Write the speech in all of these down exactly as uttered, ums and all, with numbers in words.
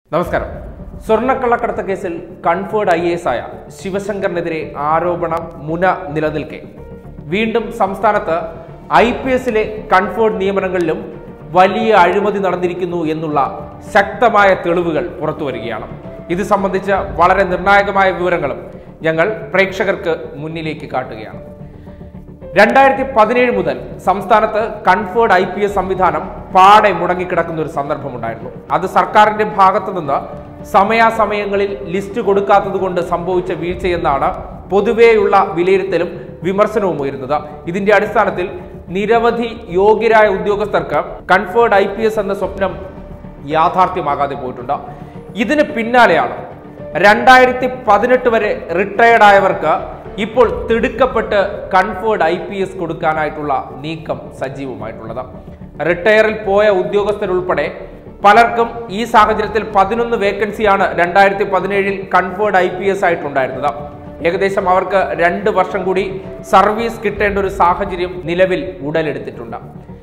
നമസ്കാരം. സ്വർണ്ണക്കള്ളക്കടത്ത് കേസിൽ conferred I A S ആയ ശിവശങ്കറിനെതിരെ ആരോപണം മുന നിലനിൽക്കെ വീണ്ടും സംസ്ഥാനത്ത് ഐ പി എസിലെ കൺഫേർഡ് നിയമനങ്ങളിലും വലിയ അഴിമതി നടന്നിരിക്കുന്നു എന്നുള്ള ശക്തമായ തെളിവുകൾ പുറത്തുവരികയാണ്. ഇത് സംബന്ധിച്ച വളരെ നിർണായകമായ വിവരങ്ങളും ഞങ്ങൾ പ്രേക്ഷകർക്ക് മുന്നിലേക്ക് കാട്ടുകയാണ്. രണ്ടായിരത്തി പതിനേഴ് മുതൽ സംസ്ഥാനത്ത് കൺഫേർഡ് ഐ പി എസ് സംവിധാനം പാടെ മുടങ്ങിക്കിടക്കുന്ന ഒരു സന്ദർഭമുണ്ടായിരുന്നു. അത് സർക്കാരിന്റെ ഭാഗത്തു നിന്ന് സമയാസമയങ്ങളിൽ ലിസ്റ്റ് കൊടുക്കാത്തത് കൊണ്ട് സംഭവിച്ച വീഴ്ചയെന്നാണ് പൊതുവെയുള്ള വിലയിരുത്തലും വിമർശനവും ഉയരുന്നത്. ഇതിന്റെ അടിസ്ഥാനത്തിൽ നിരവധി യോഗ്യരായ ഉദ്യോഗസ്ഥർക്ക് കൺഫേർഡ് ഐ പി എസ് എന്ന സ്വപ്നം യാഥാർത്ഥ്യമാകാതെ പോയിട്ടുണ്ട്. ഇതിന് പിന്നാലെയാണ് രണ്ടായിരത്തി പതിനെട്ട് വരെ റിട്ടയർഡ് ആയവർക്ക് ഇപ്പോൾ തിടുക്കപ്പെട്ട് കൺഫേർഡ് ഐ പി എസ് കൊടുക്കാനായിട്ടുള്ള നീക്കം സജീവമായിട്ടുള്ളത്. റിട്ടയറിൽ പോയ ഉദ്യോഗസ്ഥരുൾപ്പെടെ പലർക്കും ഈ സാഹചര്യത്തിൽ പതിനൊന്ന് വേക്കൻസിയാണ് രണ്ടായിരത്തി പതിനേഴിൽ കൺഫേർഡ് ഐ പി എസ് ആയിട്ടുണ്ടായിരുന്നത്. ഏകദേശം അവർക്ക് രണ്ട് വർഷം കൂടി സർവീസ് കിട്ടേണ്ട ഒരു സാഹചര്യം നിലവിൽ ഉടലെടുത്തിട്ടുണ്ട്.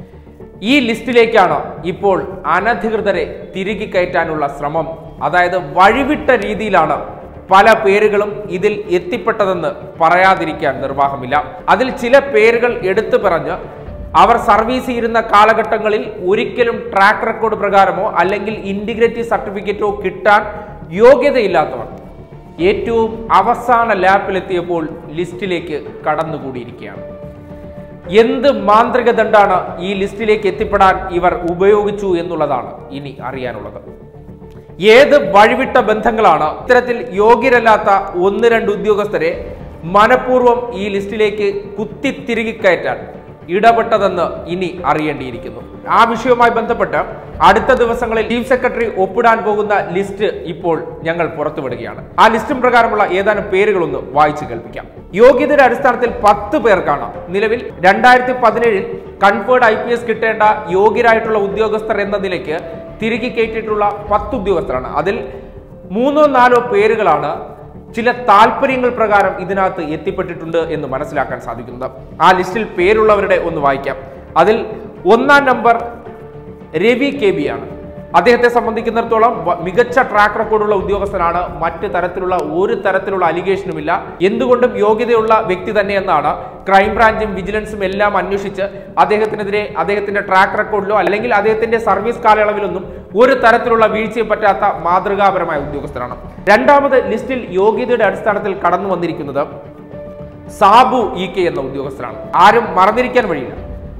ഈ ലിസ്റ്റിലേക്കാണ് ഇപ്പോൾ അനധികൃതരെ തിരികെ കയറ്റാനുള്ള ശ്രമം. അതായത് വഴിവിട്ട രീതിയിലാണ് പല പേരുകളും ഇതിൽ എത്തിപ്പെട്ടതെന്ന് പറയാതിരിക്കാൻ നിർവാഹമില്ല. അതിൽ ചില പേരുകൾ എടുത്തു പറഞ്ഞ് അവർ സർവീസ് ചെയ്യുന്ന കാലഘട്ടങ്ങളിൽ ഒരിക്കലും ട്രാക്ക് റെക്കോർഡ് പ്രകാരമോ അല്ലെങ്കിൽ ഇന്റഗ്രിറ്റി സർട്ടിഫിക്കറ്റോ കിട്ടാൻ യോഗ്യതയില്ലാത്തവർ ഏറ്റവും അവസാന ലാപ്പിലെത്തിയപ്പോൾ ലിസ്റ്റിലേക്ക് കടന്നുകൂടിയിരിക്കുകയാണ്. എന്ത് മാന്ത്രിക ദണ്ഡാണ് ഈ ലിസ്റ്റിലേക്ക് എത്തിപ്പെടാൻ ഇവർ ഉപയോഗിച്ചു എന്നുള്ളതാണ് ഇനി അറിയാനുള്ളത്. ഏത് വഴിവിട്ട ബന്ധങ്ങളാണ് ഇത്തരത്തിൽ യോഗ്യരല്ലാത്ത ഒന്ന് രണ്ട് ഉദ്യോഗസ്ഥരെ മനഃപൂർവ്വം ഈ ലിസ്റ്റിലേക്ക് കുത്തി തിരികെ കയറ്റാൻ ഇടപെട്ടതെന്ന് ഇനി അറിയേണ്ടിയിരിക്കുന്നു. ആ വിഷയവുമായി ബന്ധപ്പെട്ട് അടുത്ത ദിവസങ്ങളിൽ ചീഫ് സെക്രട്ടറി ഒപ്പിടാൻ പോകുന്ന ലിസ്റ്റ് ഇപ്പോൾ ഞങ്ങൾ പുറത്തുവിടുകയാണ്. ആ ലിസ്റ്റും പ്രകാരമുള്ള ഏതാനും പേരുകളൊന്ന് വായിച്ചു കേൾപ്പിക്കാം. യോഗ്യതയുടെ അടിസ്ഥാനത്തിൽ പത്ത് പേർക്കാണ് നിലവിൽ രണ്ടായിരത്തി പതിനേഴിൽ കൺഫേർഡ് ഐ പി എസ് കിട്ടേണ്ട യോഗ്യരായിട്ടുള്ള ഉദ്യോഗസ്ഥർ എന്ന നിലയ്ക്ക് തിരികെ കയറ്റിയിട്ടുള്ള പത്ത് ഉദ്യോഗസ്ഥരാണ്. അതിൽ മൂന്നോ നാലോ പേരുകളാണ് ചില താല്പര്യങ്ങൾ പ്രകാരം ഇതിനകത്ത് എത്തിപ്പെട്ടിട്ടുണ്ട് എന്ന് മനസ്സിലാക്കാൻ സാധിക്കുന്നത്. ആ ലിസ്റ്റിൽ പേരുള്ളവരുടെ ഒന്ന് വായിക്കാം. അതിൽ ഒന്നാം നമ്പർ രവി കെ ബി ആണ്. അദ്ദേഹത്തെ സംബന്ധിക്കുന്നിടത്തോളം മികച്ച ട്രാക്ക് റെക്കോർഡുള്ള ഉദ്യോഗസ്ഥനാണ്. മറ്റ് തരത്തിലുള്ള ഒരു തരത്തിലുള്ള അലിഗേഷനുമില്ല. എന്തുകൊണ്ടും യോഗ്യതയുള്ള വ്യക്തി തന്നെയെന്നാണ് ക്രൈംബ്രാഞ്ചും വിജിലൻസും എല്ലാം അന്വേഷിച്ച് അദ്ദേഹത്തിനെതിരെ അദ്ദേഹത്തിന്റെ ട്രാക്ക് റെക്കോർഡിലോ അല്ലെങ്കിൽ അദ്ദേഹത്തിന്റെ സർവീസ് കാലയളവിലൊന്നും ഒരു തരത്തിലുള്ള വീഴ്ചയും പറ്റാത്ത മാതൃകാപരമായ ഉദ്യോഗസ്ഥനാണ്. രണ്ടാമത് ലിസ്റ്റിൽ യോഗ്യതയുടെ അടിസ്ഥാനത്തിൽ കടന്നു വന്നിരിക്കുന്നത് സാബു ഇ കെ എന്ന ഉദ്യോഗസ്ഥനാണ്. ആരും മറന്നിരിക്കാൻ വഴിയില്ല.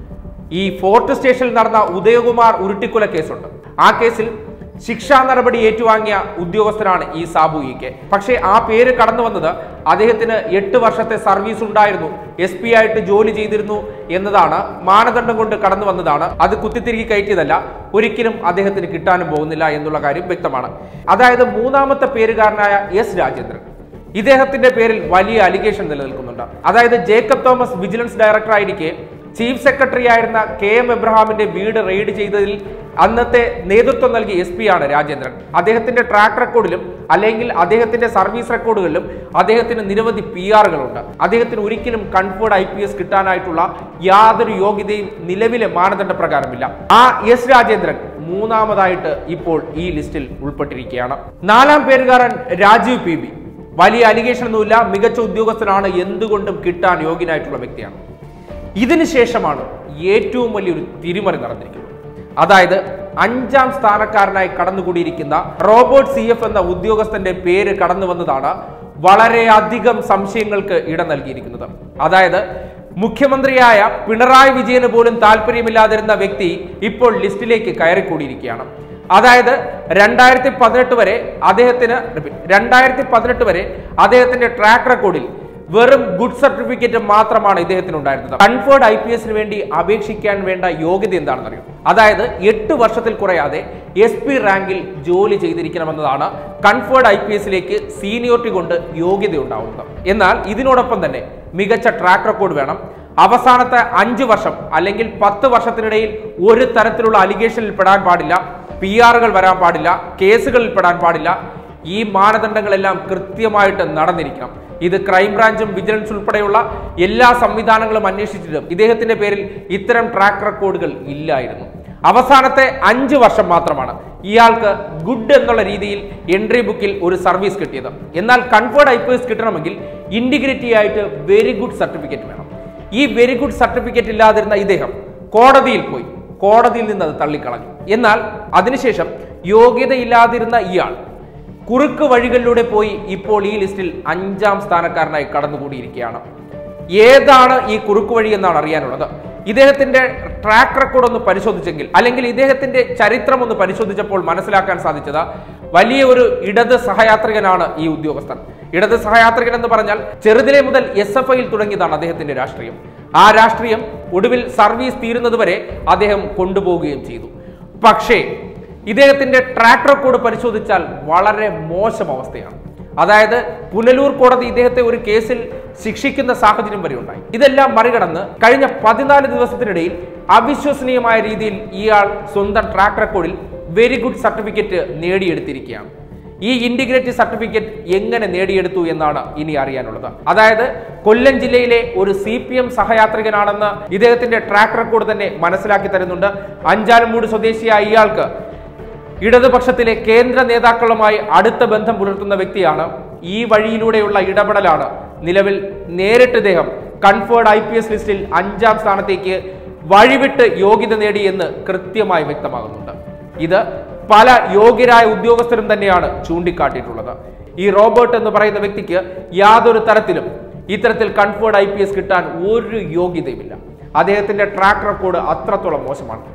ഈ ഫോർട്ട് സ്റ്റേഷനിൽ നടന്ന ഉദയകുമാർ ഉരുട്ടിക്കൊല കേസുണ്ട്. ആ കേസിൽ ശിക്ഷാ നടപടി ഏറ്റുവാങ്ങിയ ഉദ്യോഗസ്ഥനാണ് ഈ സാബു ഇ കെ. പക്ഷേ ആ പേര് കടന്നു വന്നത് അദ്ദേഹത്തിന് എട്ട് വർഷത്തെ സർവീസ് ഉണ്ടായിരുന്നു, എസ് പി ആയിട്ട് ജോലി ചെയ്തിരുന്നു എന്നതാണ് മാനദണ്ഡം കൊണ്ട് കടന്നു വന്നതാണ്. അത് കുത്തിത്തിരികെ കയറ്റിയതല്ല. ഒരിക്കലും അദ്ദേഹത്തിന് കിട്ടാനും പോകുന്നില്ല എന്നുള്ള കാര്യം വ്യക്തമാണ്. അതായത് മൂന്നാമത്തെ പേരുകാരനായ എസ് രാജേന്ദ്രൻ, ഇദ്ദേഹത്തിന്റെ പേരിൽ വലിയ അലിഗേഷൻ നിലനിൽക്കുന്നുണ്ട്. അതായത് ജേക്കബ് തോമസ് വിജിലൻസ് ഡയറക്ടർ ആയിരിക്കെ ചീഫ് സെക്രട്ടറി ആയിരുന്ന കെ എം എബ്രഹാമിന്റെ വീട് റെയ്ഡ് ചെയ്തതിൽ അന്നത്തെ നേതൃത്വം നൽകിയ എസ് പി ആണ് രാജേന്ദ്രൻ. അദ്ദേഹത്തിന്റെ ട്രാക്ക് റെക്കോർഡിലും അല്ലെങ്കിൽ അദ്ദേഹത്തിന്റെ സർവീസ് റെക്കോർഡുകളിലും അദ്ദേഹത്തിന് നിരവധി പി ആറുകളുണ്ട്. അദ്ദേഹത്തിന് ഒരിക്കലും കൺഫേർഡ് ഐ പി എസ് കിട്ടാനായിട്ടുള്ള യാതൊരു യോഗ്യതയും നിലവിലെ മാനദണ്ഡ പ്രകാരമില്ല. ആ എസ് രാജേന്ദ്രൻ മൂന്നാമതായിട്ട് ഇപ്പോൾ ഈ ലിസ്റ്റിൽ ഉൾപ്പെട്ടിരിക്കുകയാണ്. നാലാം പേരുകാരൻ രാജീവ് പി ബി, വലിയ അലിഗേഷൻ ഒന്നുമില്ല, മികച്ച ഉദ്യോഗസ്ഥനാണ്, എന്തുകൊണ്ടും കിട്ടാൻ യോഗ്യനായിട്ടുള്ള വ്യക്തിയാണ്. ഇതിനുശേഷമാണ് ഏറ്റവും വലിയൊരു തിരിമറി നടന്നിരിക്കുന്നത്. അതായത് അഞ്ചാം സ്ഥാനക്കാരനായി കടന്നുകൂടിയിരിക്കുന്ന റോബോട്ട് സി എഫ് എന്ന ഉദ്യോഗസ്ഥന്റെ പേര് കടന്നു വന്നതാണ് വളരെയധികം സംശയങ്ങൾക്ക് ഇട നൽകിയിരിക്കുന്നത്. അതായത് മുഖ്യമന്ത്രിയായ പിണറായി വിജയന് പോലും താല്പര്യമില്ലാതിരുന്ന വ്യക്തി ഇപ്പോൾ ലിസ്റ്റിലേക്ക് കയറിക്കൂടിയിരിക്കുകയാണ്. അതായത് രണ്ടായിരത്തി പതിനെട്ട് വരെ അദ്ദേഹത്തിന് രണ്ടായിരത്തി പതിനെട്ട് വരെ അദ്ദേഹത്തിന്റെ ട്രാക്ക് റെക്കോർഡിൽ വെറും ഗുഡ് സർട്ടിഫിക്കറ്റ് മാത്രമാണ് ഇദ്ദേഹത്തിന് ഉണ്ടായിരുന്നത്. കൺഫേർഡ് ഐ പി എസിന് വേണ്ടി അപേക്ഷിക്കാൻ വേണ്ട യോഗ്യത എന്താണെന്ന് അറിയും. അതായത് എട്ട് വർഷത്തിൽ കുറയാതെ എസ് പി റാങ്കിൽ ജോലി ചെയ്തിരിക്കണമെന്നതാണ് കൺഫേർഡ് ഐ പി എസിലേക്ക് സീനിയോറിറ്റി കൊണ്ട് യോഗ്യത ഉണ്ടാവുന്നത്. എന്നാൽ ഇതിനോടൊപ്പം തന്നെ മികച്ച ട്രാക്ക് റെക്കോർഡ് വേണം. അവസാനത്തെ അഞ്ച് വർഷം അല്ലെങ്കിൽ പത്ത് വർഷത്തിനിടയിൽ ഒരു തരത്തിലുള്ള അലിഗേഷനിൽ പെടാൻ പാടില്ല, പി ആറുകൾ വരാൻ പാടില്ല, കേസുകളിൽ പെടാൻ പാടില്ല. ഈ മാനദണ്ഡങ്ങളെല്ലാം കൃത്യമായിട്ട് നടന്നിരിക്കണം. ഇത് ക്രൈംബ്രാഞ്ചും വിജിലൻസ് ഉൾപ്പെടെയുള്ള എല്ലാ സംവിധാനങ്ങളും അന്വേഷിച്ചിട്ടും ഇദ്ദേഹത്തിന്റെ പേരിൽ ഇത്തരം ട്രാക്ക് റെക്കോർഡുകൾ ഇല്ലായിരുന്നു. അവസാനത്തെ അഞ്ച് വർഷം മാത്രമാണ് ഇയാൾക്ക് ഗുഡ് എന്നുള്ള രീതിയിൽ എൻട്രി ബുക്കിൽ ഒരു സർവീസ് കിട്ടിയത്. എന്നാൽ കൺഫേർഡ് ഐ പി എസ് കിട്ടണമെങ്കിൽ ഇന്റഗ്രിറ്റി ആയിട്ട് വെരി ഗുഡ് സർട്ടിഫിക്കറ്റ് വേണം. ഈ വെരി ഗുഡ് സർട്ടിഫിക്കറ്റ് ഇല്ലാതിരുന്ന ഇദ്ദേഹം കോടതിയിൽ പോയി, കോടതിയിൽ നിന്ന് അത് തള്ളിക്കളഞ്ഞു. എന്നാൽ അതിനുശേഷം യോഗ്യതയില്ലാതിരുന്ന ഇയാൾ കുറുക്ക് വഴികളിലൂടെ പോയി ഇപ്പോൾ ഈ ലിസ്റ്റിൽ അഞ്ചാം സ്ഥാനക്കാരനായി കടന്നുകൂടിയിരിക്കുകയാണ്. ഏതാണ് ഈ കുറുക്ക് വഴി എന്നാണ് അറിയാനുള്ളത്. ഇദ്ദേഹത്തിന്റെ ട്രാക്ക് റെക്കോർഡ് ഒന്ന് പരിശോധിച്ചെങ്കിൽ, അല്ലെങ്കിൽ ഇദ്ദേഹത്തിന്റെ ചരിത്രം ഒന്ന് പരിശോധിച്ചപ്പോൾ മനസ്സിലാക്കാൻ സാധിച്ചത് വലിയ ഒരു ഇടത് സഹയാത്രികനാണ് ഈ ഉദ്യോഗസ്ഥൻ. ഇടത് സഹയാത്രികൻ എന്ന് പറഞ്ഞാൽ ചെറുതിലെ മുതൽ എസ് എഫ് ഐയിൽ തുടങ്ങിയതാണ് അദ്ദേഹത്തിന്റെ രാഷ്ട്രീയം. ആ രാഷ്ട്രീയം ഒടുവിൽ സർവീസ് തീരുന്നതുവരെ അദ്ദേഹം കൊണ്ടുപോവുകയും ചെയ്തു. പക്ഷേ ഇദ്ദേഹത്തിന്റെ ട്രാക്ക് റെക്കോർഡ് പരിശോധിച്ചാൽ വളരെ മോശം അവസ്ഥയാണ്. അതായത് പുനലൂർ കോടതി ഇദ്ദേഹത്തെ ഒരു കേസിൽ ശിക്ഷിക്കുന്ന സാഹചര്യം വരെ ഉണ്ടായി. ഇതെല്ലാം മറികടന്ന് കഴിഞ്ഞ പതിനാല് ദിവസത്തിനിടയിൽ അവിശ്വസനീയമായ രീതിയിൽ ഇയാൾ സ്വന്തം ട്രാക്ക് റെക്കോർഡിൽ വെരി ഗുഡ് സർട്ടിഫിക്കറ്റ് നേടിയെടുത്തിരിക്കുകയാണ്. ഈ ഇന്റഗ്രേറ്റ് സർട്ടിഫിക്കറ്റ് എങ്ങനെ നേടിയെടുത്തു എന്നാണ് ഇനി അറിയാനുള്ളത്. അതായത് കൊല്ലം ജില്ലയിലെ ഒരു സി പി എം സഹയാത്രികനാണെന്ന് ഇദ്ദേഹത്തിന്റെ ട്രാക്ക് റെക്കോർഡ് തന്നെ മനസ്സിലാക്കി തരുന്നുണ്ട്. അഞ്ചാലമൂട് സ്വദേശിയായ ഇയാൾക്ക് ഇടതുപക്ഷത്തിലെ കേന്ദ്ര നേതാക്കളുമായി അടുത്ത ബന്ധം പുലർത്തുന്ന വ്യക്തിയാണ്. ഈ വഴിയിലൂടെയുള്ള ഇടപെടലാണ് നിലവിൽ നേരിട്ട് ഇദ്ദേഹം കൺഫേർഡ് ഐ പി എസ് ലിസ്റ്റിൽ അഞ്ചാം സ്ഥാനത്തേക്ക് വഴിവിട്ട് യോഗ്യത നേടിയെന്ന് കൃത്യമായി വ്യക്തമാകുന്നുണ്ട്. ഇത് പല യോഗ്യരായ ഉദ്യോഗസ്ഥരും തന്നെയാണ് ചൂണ്ടിക്കാട്ടിയിട്ടുള്ളത്. ഈ റോബർട്ട് എന്ന് പറയുന്ന വ്യക്തിക്ക് യാതൊരു തരത്തിലും ഇത്തരത്തിൽ കൺഫേർഡ് ഐ പി എസ് കിട്ടാൻ ഒരു യോഗ്യതയുമില്ല. അദ്ദേഹത്തിന്റെ ട്രാക്ക് റെക്കോർഡ് അത്രത്തോളം മോശമാണ്.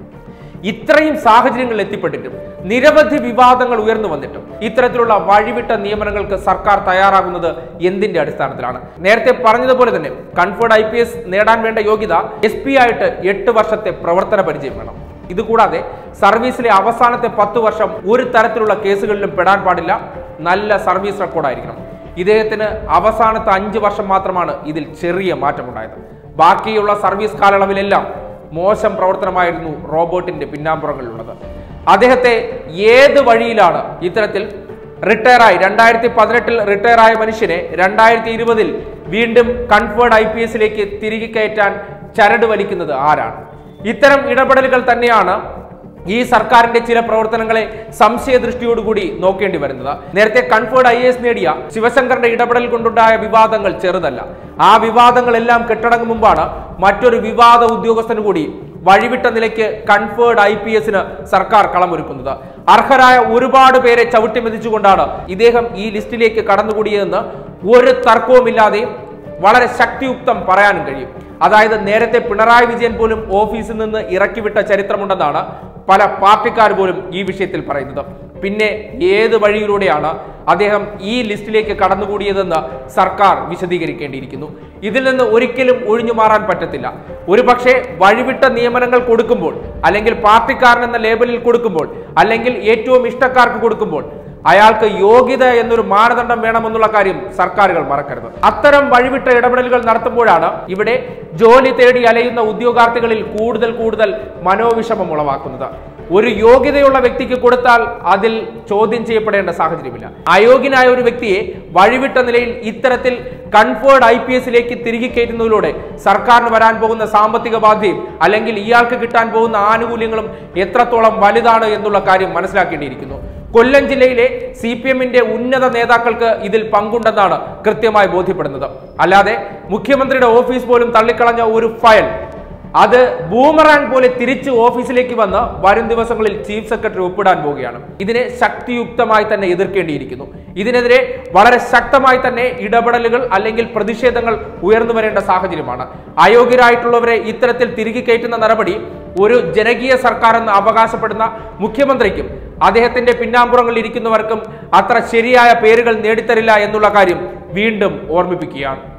ഇത്രയും സാഹചര്യങ്ങളിൽ എത്തിപ്പെട്ടിട്ടും നിരവധി വിവാദങ്ങൾ ഉയർന്നു വന്നിട്ടും ഇത്തരത്തിലുള്ള വഴിവിട്ട നിയമനങ്ങൾക്ക് സർക്കാർ തയ്യാറാകുന്നത് എന്തിന്റെ അടിസ്ഥാനത്തിലാണ്? നേരത്തെ പറഞ്ഞതുപോലെ തന്നെ കൺഫേർഡ് ഐ പി എസ് നേടാൻ വേണ്ട യോഗ്യത എസ് പി ആയിട്ട് എട്ട് വർഷത്തെ പ്രവർത്തന പരിചയം വേണം. ഇതുകൂടാതെ സർവീസിലെ അവസാനത്തെ പത്ത് വർഷം ഒരു തരത്തിലുള്ള കേസുകളിലും പെടാൻ പാടില്ല. നല്ല സർവീസ് റെക്കോർഡായിരിക്കണം. ഇദ്ദേഹത്തിന് അവസാനത്തെ അഞ്ച് വർഷം മാത്രമാണ് ഇതിൽ ചെറിയ മാറ്റമുണ്ടായത്. ബാക്കിയുള്ള സർവീസ് കാലയളവിലെല്ലാം മോശം പ്രവർത്തനമായിരുന്നു റോബോട്ടിന്റെ പിന്നാമ്പുറങ്ങളിലുള്ളത്. അദ്ദേഹത്തെ ഏത് വഴിയിലാണ് ഇത്തരത്തിൽ റിട്ടയറായി രണ്ടായിരത്തി പതിനെട്ടിൽ റിട്ടയർ ആയ മനുഷ്യനെ രണ്ടായിരത്തി ഇരുപതിൽ വീണ്ടും കൺഫേർഡ് ഐ പി എസിലേക്ക് തിരികെ കയറ്റാൻ ചരട് വലിക്കുന്നത് ആരാണ്? ഇത്തരം ഇടപെടലുകൾ തന്നെയാണ് ഈ സർക്കാരിന്റെ ചില പ്രവർത്തനങ്ങളെ സംശയദൃഷ്ടിയോടുകൂടി നോക്കേണ്ടി വരുന്നത്. നേരത്തെ കൺഫേർഡ് ഐ എ എസ് നേടിയ ശിവശങ്കറിന്റെ ഇടപെടൽ കൊണ്ടുണ്ടായ വിവാദങ്ങൾ ചെറുതല്ല. ആ വിവാദങ്ങളെല്ലാം കെട്ടടങ്ങും മുമ്പാണ് മറ്റൊരു വിവാദ ഉദ്യോഗസ്ഥന് കൂടി വഴിവിട്ട നിലയ്ക്ക് കൺഫേർഡ് ഐ പി എസിന് സർക്കാർ കളമൊരുക്കുന്നത്. അർഹരായ ഒരുപാട് പേരെ ചവിട്ടി മെതിച്ചുകൊണ്ടാണ് ഇദ്ദേഹം ഈ ലിസ്റ്റിലേക്ക് കടന്നുകൂടിയതെന്ന് ഒരു തർക്കവുമില്ലാതെയും വളരെ ശക്തിയുക്തം പറയാനും കഴിയും. അതായത് നേരത്തെ പിണറായി വിജയൻ പോലും ഓഫീസിൽ നിന്ന് ഇറക്കിവിട്ട ചരിത്രമുണ്ടെന്നാണ് പല പാർട്ടിക്കാർ പോലും ഈ വിഷയത്തിൽ പറയുന്നത്. പിന്നെ ഏത് വഴിയിലൂടെയാണ് അദ്ദേഹം ഈ ലിസ്റ്റിലേക്ക് കടന്നുകൂടിയതെന്ന് സർക്കാർ വിശദീകരിക്കേണ്ടിയിരിക്കുന്നു. ഇതിൽ നിന്ന് ഒരിക്കലും ഒഴിഞ്ഞു മാറാൻ പറ്റത്തില്ല. ഒരു പക്ഷേ വഴിവിട്ട നിയമനങ്ങൾ കൊടുക്കുമ്പോൾ, അല്ലെങ്കിൽ പാർട്ടിക്കാരൻ എന്ന ലേബലിൽ കൊടുക്കുമ്പോൾ, അല്ലെങ്കിൽ ഏറ്റവും ഇഷ്ടക്കാർക്ക് കൊടുക്കുമ്പോൾ അയാൾക്ക് യോഗ്യത എന്നൊരു മാനദണ്ഡം വേണമെന്നുള്ള കാര്യം സർക്കാരുകൾ മറക്കരുത്. അത്തരം വഴിവിട്ട ഇടപെടലുകൾ നടത്തുമ്പോഴാണ് ഇവിടെ ജോലി തേടി അലയുന്ന ഉദ്യോഗാർത്ഥികളിൽ കൂടുതൽ കൂടുതൽ മനോവിഷമം ഉളവാക്കുന്നത്. ഒരു യോഗ്യതയുള്ള വ്യക്തിക്ക് കൊടുത്താൽ അതിൽ ചോദ്യം ചെയ്യപ്പെടേണ്ട സാഹചര്യമില്ല. അയോഗ്യനായ ഒരു വ്യക്തിയെ വഴിവിട്ട നിലയിൽ ഇത്തരത്തിൽ കൺഫേർഡ് ഐ പി എസിലേക്ക് തിരികെ കയറ്റുന്നതിലൂടെ സർക്കാരിന് വരാൻ പോകുന്ന സാമ്പത്തിക ബാധ്യതയും അല്ലെങ്കിൽ ഇയാൾക്ക് കിട്ടാൻ പോകുന്ന ആനുകൂല്യങ്ങളും എത്രത്തോളം വലുതാണ് എന്നുള്ള കാര്യം മനസ്സിലാക്കേണ്ടിയിരിക്കുന്നു. കൊല്ലം ജില്ലയിലെ സി പി എമ്മിന്റെ ഉന്നത നേതാക്കൾക്ക് ഇതിൽ പങ്കുണ്ടെന്നാണ് കൃത്യമായി ബോധ്യപ്പെടുന്നത്. അല്ലാതെ മുഖ്യമന്ത്രിയുടെ ഓഫീസ് പോലും തള്ളിക്കളഞ്ഞ ഒരു ഫയൽ അത് ബൂമറാങ് പോലെ തിരിച്ച് ഓഫീസിലേക്ക് വന്ന് വരും ദിവസങ്ങളിൽ ചീഫ് സെക്രട്ടറി ഒപ്പിടാൻ പോവുകയാണ്. ഇതിനെ ശക്തിയുക്തമായി തന്നെ എതിർക്കേണ്ടിയിരിക്കുന്നു. ഇതിനെതിരെ വളരെ ശക്തമായി തന്നെ ഇടപെടലുകൾ അല്ലെങ്കിൽ പ്രതിഷേധങ്ങൾ ഉയർന്നു വരേണ്ട സാഹചര്യമാണ്. അയോഗ്യരായിട്ടുള്ളവരെ ഇത്തരത്തിൽ തിരികെ കയറ്റുന്ന നടപടി ഒരു ജനകീയ സർക്കാർ എന്ന് അവകാശപ്പെടുന്ന മുഖ്യമന്ത്രിക്കും അദ്ദേഹത്തിന്റെ പിന്നാമ്പുറങ്ങളിൽ ഇരിക്കുന്നവർക്കും അത്ര ശരിയായ പേരുകൾ നേടിത്തരില്ല എന്നുള്ള കാര്യം വീണ്ടും ഓർമ്മിപ്പിക്കുകയാണ്.